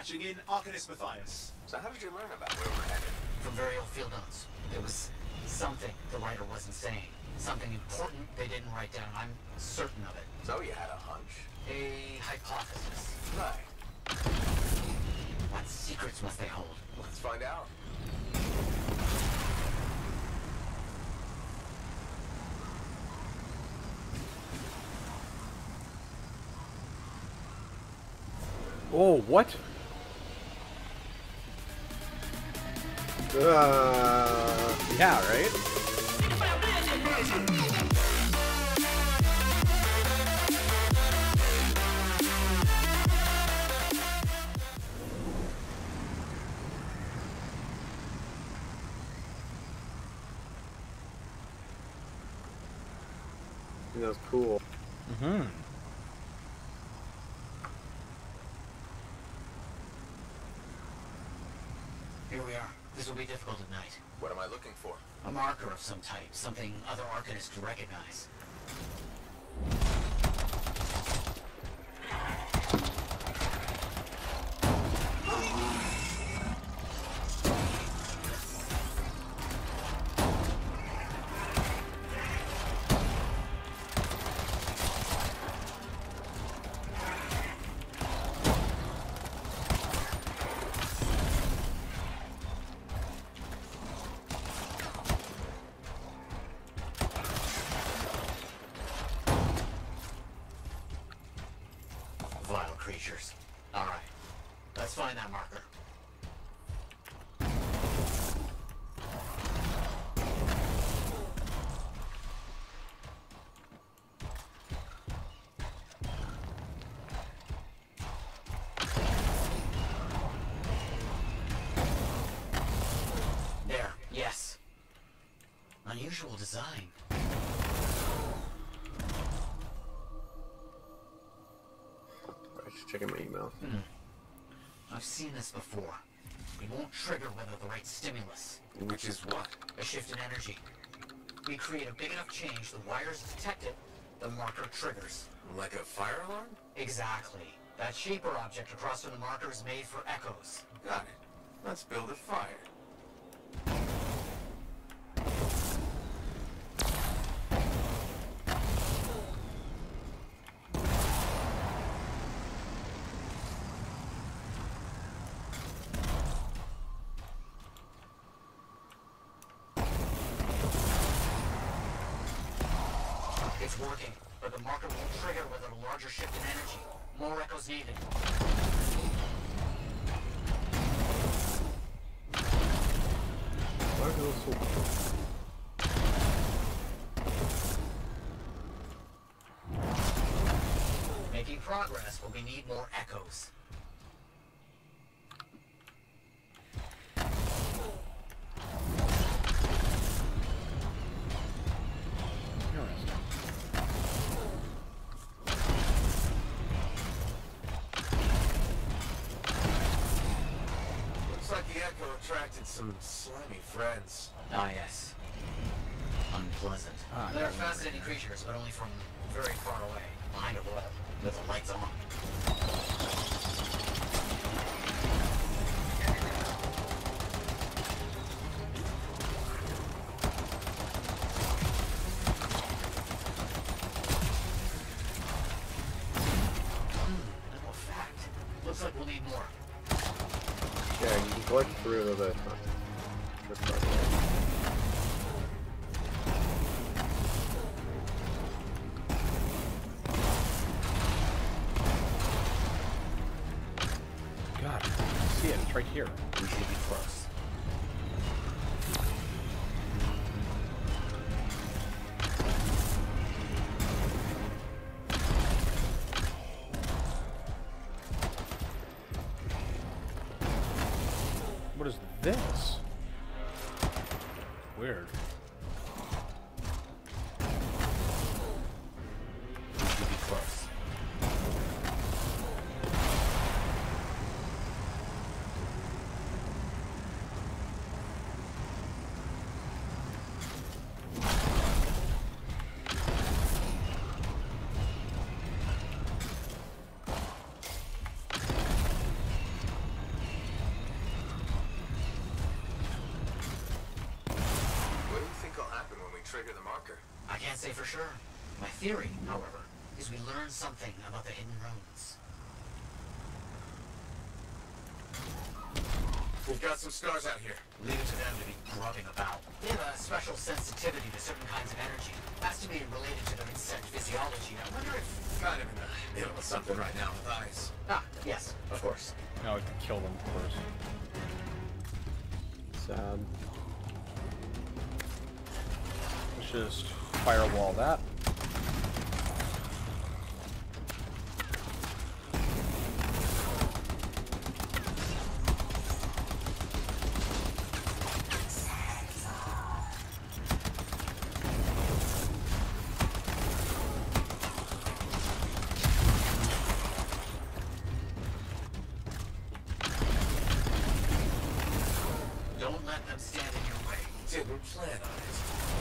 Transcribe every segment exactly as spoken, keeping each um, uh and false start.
patching in Arcanist Matthias. So how did you learn about where we're headed? From very old field notes. There was something the writer wasn't saying. Something important they didn't write down. I'm certain of it. So you had a hunch? A hypothesis. Right. What secrets must they hold? Let's find out. Oh, what? Uh, yeah, right? that was cool. Mm-hmm. Here we are. This will be difficult at night. What am I looking for? A marker of some type. Something other Arcanists recognize. Vile creatures. All right. Let's find that marker. There. Yes. Unusual design. Checking my email. Hmm. I've seen this before. It won't trigger whether the right stimulus. Which is what? A shift in energy. We create a big enough change, the wires detect it, the marker triggers. Like a fire alarm? Exactly. That shape or object across from the marker is made for echoes. Got it. Let's build a fire. It's working, but the marker won't trigger without a larger shift in energy. More echoes needed. Why are those so... Making progress, but we need more echoes. Looks like the echo attracted some slimy friends. Ah, yes. Unpleasant. Ah, They're yeah. fascinating creatures, but only from very far away, behind a wall, with the lights on. Hmm, little fact. Looks like we'll need more. Yeah, you can collect through the... the God, I see it. It's right here. We should be close. What is this? Weird. We should be close. can't say for sure. My theory, however, is we learn something about the hidden runes. We've got some scars out here. Leave it to them to be grubbing about. They have a special sensitivity to certain kinds of energy. Has to be related to their insect physiology. I wonder if... Kind of in the middle of something right now with eyes. Ah, yes, of course. Now we can kill them first. Sad. Let's just firewall that. Don't let them stand in your way. Didn't plan on it.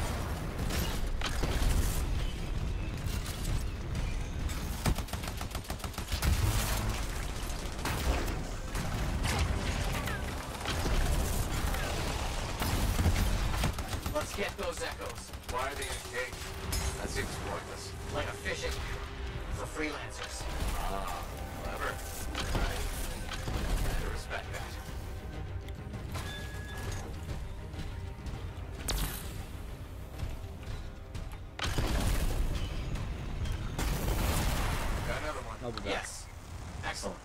Let's get those echoes. Why are they engaged? That seems pointless. Like a fishing for freelancers. Ah, clever. Right. I have to respect that. Got another one. I'll be back. Yes. Excellent.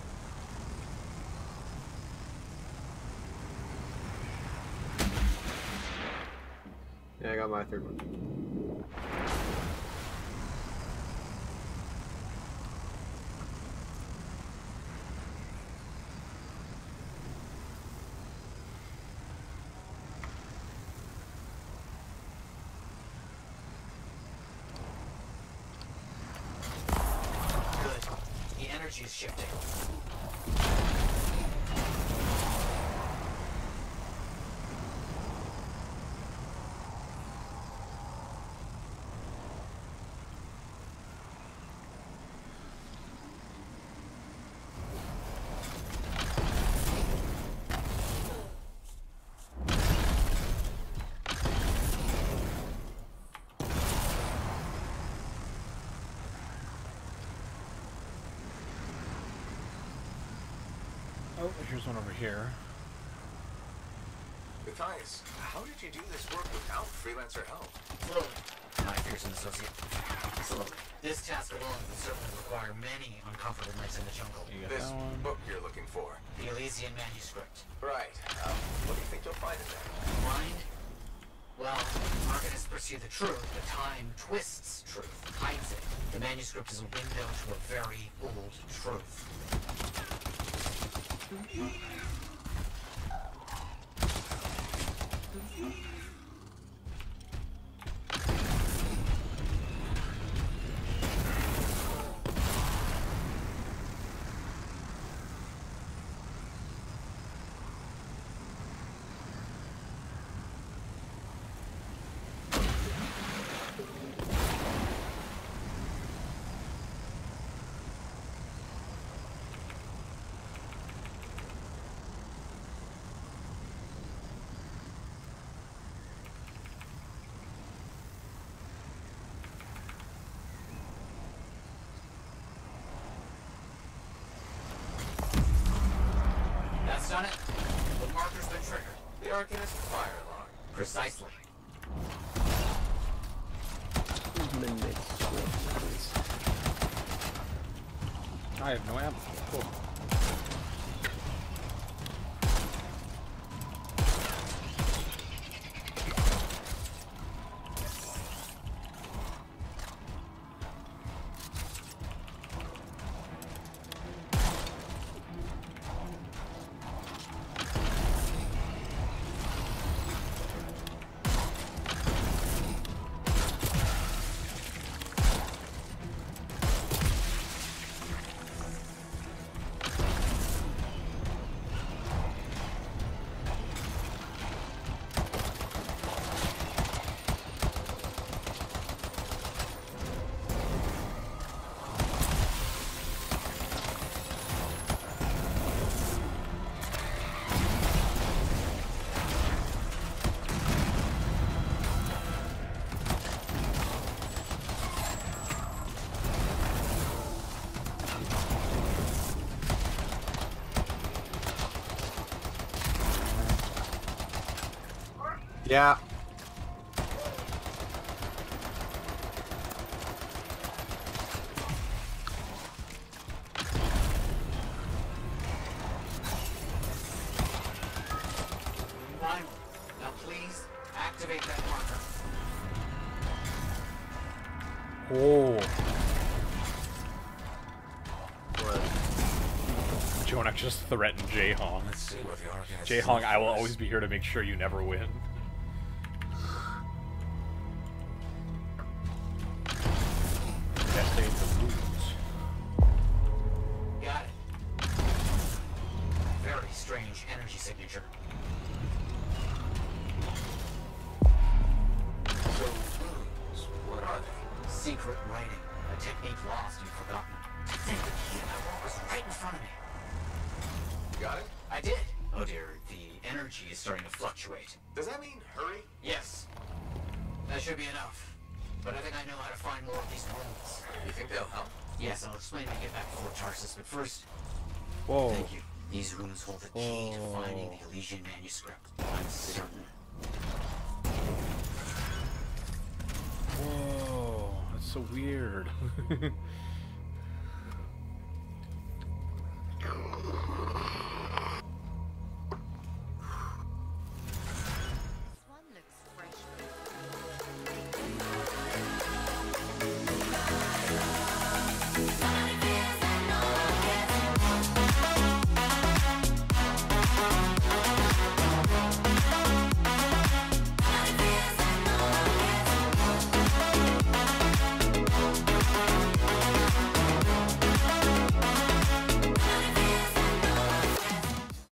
Yeah, I got my third one. Good. The energy is shifting. Oh, here's one over here. Matthias, how did you do this work without freelancer help? Slowly. My fearsome associate. Slowly. This task alone would certainly require many uncomfortable nights in the jungle. You got This that one. book you're looking for. The Elysian manuscript. Right. Uh, what do you think you'll find in there? Mind? Well, arcanists pursue the truth, but time twists truth, hides it. The manuscript is a window to a very old truth. That's done it. The marker's been triggered. The Arcanist fire alarm. Precisely. Midnight Swift. I have no ammo. Cool. Yeah. Finally. Now please activate that marker. Oh. What? Jonah just threatened Jae-Hong. Let's see what the Arcanist is Jae-Hong, doing I will for us. always be here to make sure you never win. Best aid to lose. Got it. Very strange energy signature. So, runes, what are they? Secret writing. A technique lost and forgotten. I think the key to my wall was right in front of me. You got it? I did. Oh dear, the energy is starting to fluctuate. Does that mean hurry? Yes. That should be enough. But I think I know how to find more of these runes. You think they'll help? Yes, I'll explain when I get back to Fort Tarsus, but first, Whoa. thank you. These runes hold the key to finding the Elysian manuscript. I'm certain. Whoa. That's so weird.